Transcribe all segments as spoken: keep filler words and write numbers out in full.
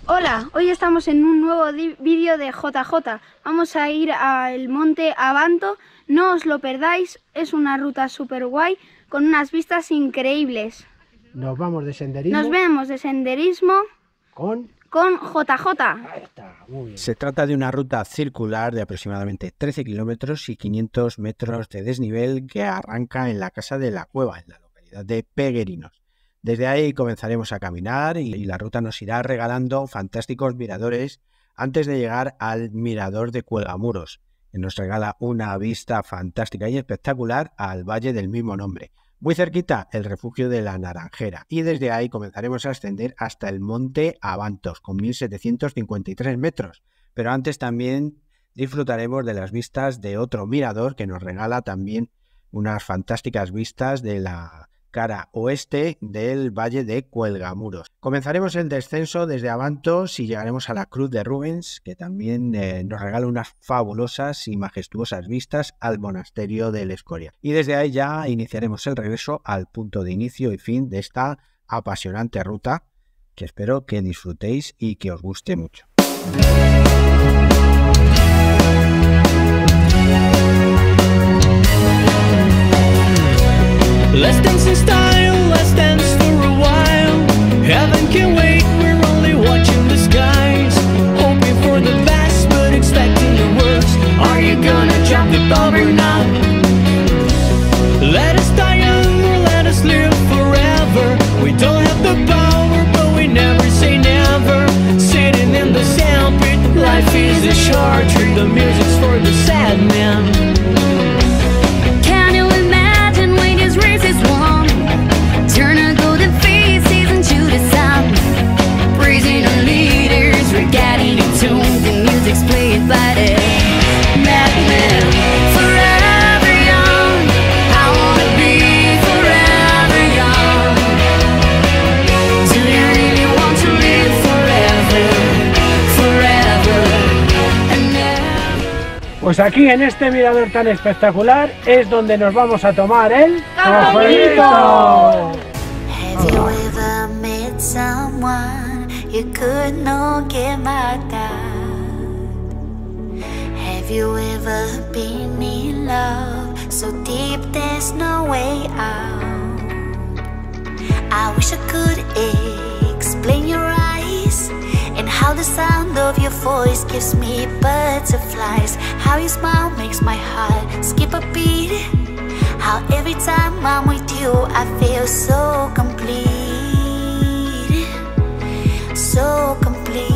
Hola, hoy estamos en un nuevo vídeo de J J. Vamos a ir al monte Abanto, no os lo perdáis, es una ruta súper guay con unas vistas increíbles. Nos vamos de senderismo. Nos vemos de senderismo con, con J J. Ahí está, muy bien. Se trata de una ruta circular de aproximadamente trece kilómetros y quinientos metros de desnivel que arranca en la Casa de la Cueva, en la localidad de Peguerinos. Desde ahí comenzaremos a caminar y la ruta nos irá regalando fantásticos miradores antes de llegar al mirador de Cuelgamuros, que nos regala una vista fantástica y espectacular al valle del mismo nombre. Muy cerquita, el refugio de la Naranjera, y desde ahí comenzaremos a ascender hasta el monte Abantos, con mil setecientos cincuenta y tres metros. Pero antes también disfrutaremos de las vistas de otro mirador que nos regala también unas fantásticas vistas de la cara oeste del valle de Cuelgamuros. Comenzaremos el descenso desde Abantos y llegaremos a la Cruz de Rubens, que también eh, nos regala unas fabulosas y majestuosas vistas al monasterio del Escorial. Y desde ahí ya iniciaremos el regreso al punto de inicio y fin de esta apasionante ruta, que espero que disfrutéis y que os guste mucho. Let's dance in style, let's dance for a while. Heaven can wait, we're only watching the skies. Hoping for the best, but expecting the worst. Are you gonna drop the bomb or not? Let us die young or let us live forever. We don't have the power, but we never say never. Sitting in the sandpit, life is a short trick. The music's for the sad man. Turn a golden faces into the sun. Praising our leaders, we're getting in tune. The music's played by the madman. Forever young, I wanna be forever young. Do you really want to live forever, forever and ever? Pues aquí en este mirador tan espectacular es donde nos vamos a tomar el cafelito. Have you ever met someone you could not get mad at? Have you ever been in love so deep there's no way out? I wish I could explain your eyes and how the sound of your voice gives me butterflies. How your smile makes my heart skip a beat. How every time I'm with you I feel so complete, so complete.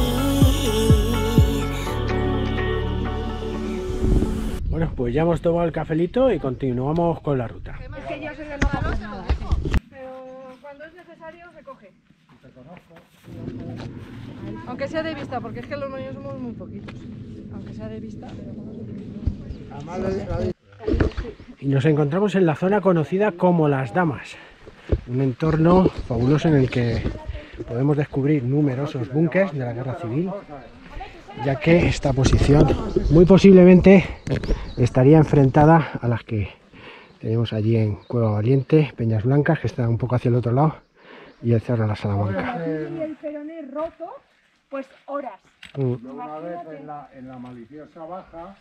Bueno, pues ya hemos tomado el cafelito y continuamos con la ruta. Es que yo soy de no coger nada, pero cuando es necesario se coge. Te conozco. Aunque sea de vista, porque es que los niños somos muy poquitos. Aunque sea de vista, pero y nos encontramos en la zona conocida como Las Damas, un entorno fabuloso en el que podemos descubrir numerosos búnkers de la guerra civil, ya que esta posición muy posiblemente estaría enfrentada a las que tenemos allí en Cueva Valiente, Peñas Blancas, que está un poco hacia el otro lado, y el Cerro de la Salamanca. y el peroné roto, pues horas. Mm. Una vez en la, en la maliciosa baja.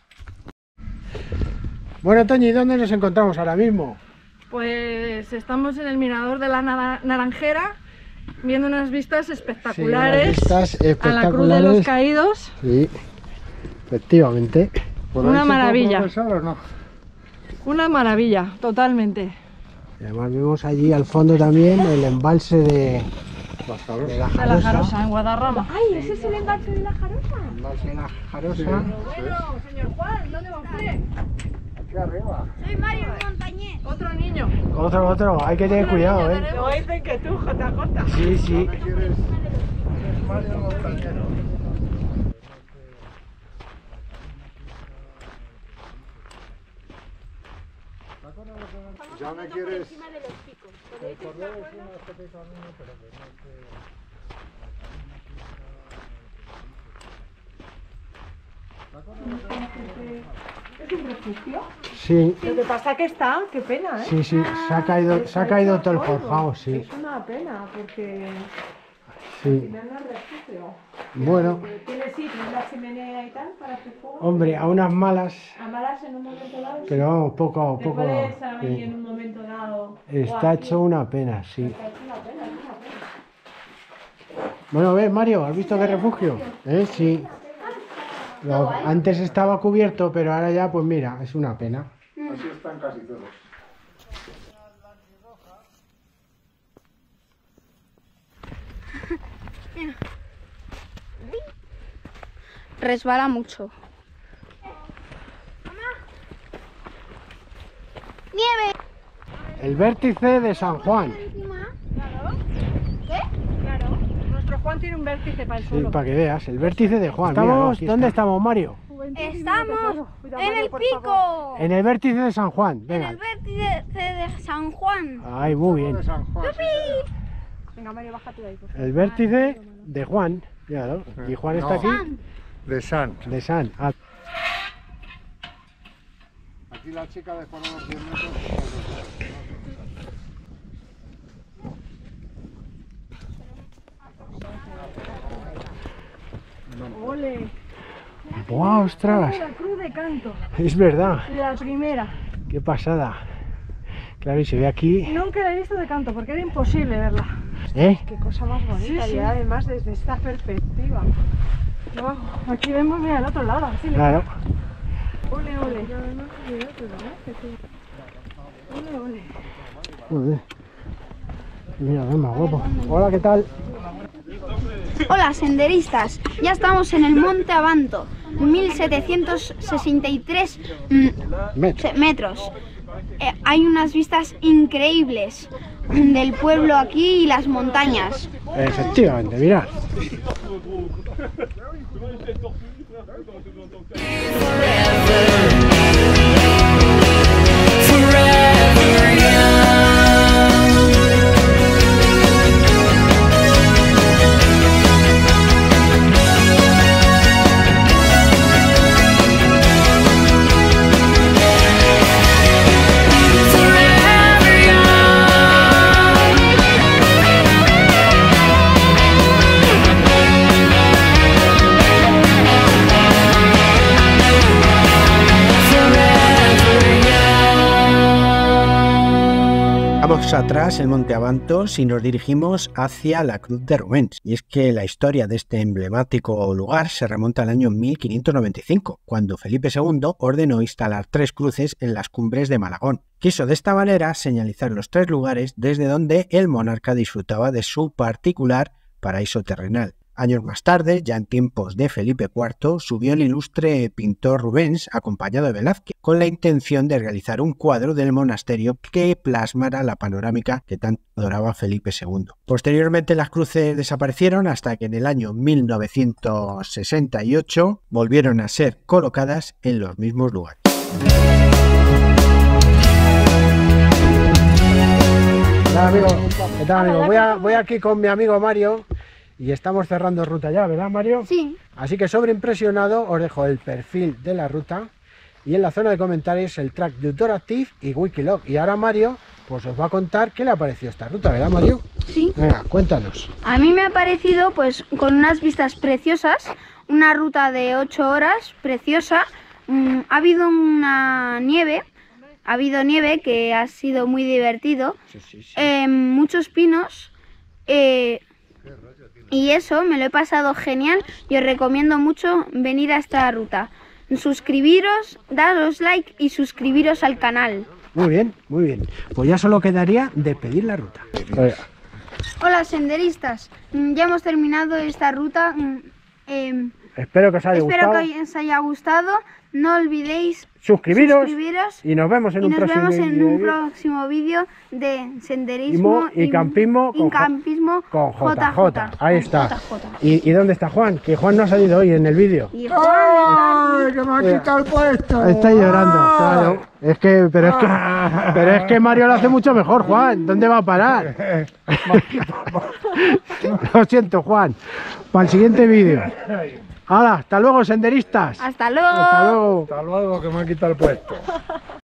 Bueno, Toñi, ¿dónde nos encontramos ahora mismo? Pues estamos en el mirador de la Naranjera, viendo unas vistas espectaculares, sí, unas vistas espectaculares a la Cruz de los Caídos. Sí, efectivamente. Una maravilla. ¿O no? Una maravilla, totalmente. Y además vemos allí al fondo también el embalse de, de la Jarosa. De la Jarosa, en Guadarrama. ¡Ay, ese es el embalse de la Jarosa! El embalse de la Jarosa. Sí. Bueno, señor Juan, ¿dónde va usted? Aquí arriba. Soy Mario Montañés. Otro niño. Otro, otro, hay que tener cuidado, ¿eh? Lo dicen que tú, J J. Sí, sí. ¿Dónde quieres? ¿Quieres Mario Montañero? Ya me quieres. El cordero es una escopeta niño, pero que no es que. ¿Es un refugio? Sí. Lo que pasa que está, qué pena, ¿eh? Sí, sí, se ha caído, se ha caído todo el forjado, sí. Es una pena, porque Sí. al final no es refugio. Bueno, Tiene sitio, la chimenea y tal para hacer fuego. hombre, a unas malas, A malas en un momento dado. pero vamos, poco a Te poco. puedes abrir Sí. en un momento dado. Está o aquí. hecho una pena, sí. Está hecho una pena, es una pena. Bueno, ves, Mario, ¿has visto qué refugio? ¿Eh? Sí. Lo- antes estaba cubierto, pero ahora ya, pues mira, es una pena. Así están casi todos. Resbala mucho. ¡Nieve! El vértice de San Juan. Claro, nuestro Juan tiene un vértice para el Sí, suelo. para que veas, el vértice de Juan. Estamos, ¿dónde estamos, Mario? Estamos en el pico. En el vértice de San Juan. En Venga. el vértice de San Juan. Ay, muy bien. De San Juan, sí, señor. Venga, Mario, bájate de ahí, por favor. El vértice de Juan. Claro. Y Juan está No. aquí. De San. De San. Ah, Aquí la chica dejó unos cien metros. Ole, ¡Buah, ostras! la cruz de canto, Es verdad. la primera. Qué pasada. Claro, y se ve aquí. Nunca la he visto de canto porque era imposible verla. ¿Eh? Qué cosa más bonita. Sí, sí. Y además desde esta perspectiva. Wow, aquí vemos, mira, el otro lado. Así le- Claro. Ole, ole. Ole, ole. Joder. Mira, es más guapo. Hola, ¿qué tal? Hola, senderistas. Ya estamos en el Monte Abanto, mil setecientos sesenta y tres mm, Metro. se- metros. Eh, hay unas vistas increíbles del pueblo aquí y las montañas. Efectivamente, mirad. Forever young. Forever young. Vamos atrás el Monte Abantos y nos dirigimos hacia la Cruz de Rubens. Y es que la historia de este emblemático lugar se remonta al año mil quinientos noventa y cinco, cuando Felipe segundo ordenó instalar tres cruces en las cumbres de Malagón. Quiso de esta manera señalizar los tres lugares desde donde el monarca disfrutaba de su particular paraíso terrenal. Años más tarde, ya en tiempos de Felipe cuarto, subió el ilustre pintor Rubens, acompañado de Velázquez, con la intención de realizar un cuadro del monasterio que plasmara la panorámica que tanto adoraba Felipe segundo. Posteriormente las cruces desaparecieron hasta que en el año mil novecientos sesenta y ocho volvieron a ser colocadas en los mismos lugares. Hola, amigo. ¿Qué tal, amigo? Voy, a- voy aquí con mi amigo Mario y estamos cerrando ruta ya, ¿verdad, Mario? Sí. Así que sobreimpresionado os dejo el perfil de la ruta y en la zona de comentarios el track de Utoractive y Wikilog. Y ahora Mario pues os va a contar qué le ha parecido esta ruta, ¿verdad, Mario? Sí. Venga, cuéntanos. A mí me ha parecido pues con unas vistas preciosas, una ruta de ocho horas preciosa. Mm, ha habido una nieve, ha habido nieve que ha sido muy divertido, Sí, sí, sí. eh, muchos pinos eh, y eso me lo he pasado genial y os recomiendo mucho venir a esta ruta. Suscribiros, daros like y suscribiros al canal. Muy bien, muy bien. Pues ya solo quedaría despedir la ruta. Venga. Hola senderistas, Mm, ya hemos terminado esta ruta. Mm, em, Espero que os haya Espero gustado. que os haya gustado. No olvidéis Suscribiros, suscribiros y nos vemos en y un nos próximo vemos en vídeo un próximo vídeo de senderismo y campismo y con, campismo con J J. Ahí con está. J J. ¿Y, ¿Y dónde está Juan? Que Juan no ha salido hoy en el vídeo. Y ¡Ay, que me ha quitado el puesto! Está llorando, claro. Es que, pero es que, pero es que Mario lo hace mucho mejor, Juan. ¿Dónde va a parar? Lo siento, Juan. Para el siguiente vídeo. Hala, hasta luego, senderistas. hasta luego. Hasta luego. Hasta luego, que me ha quitado el puesto.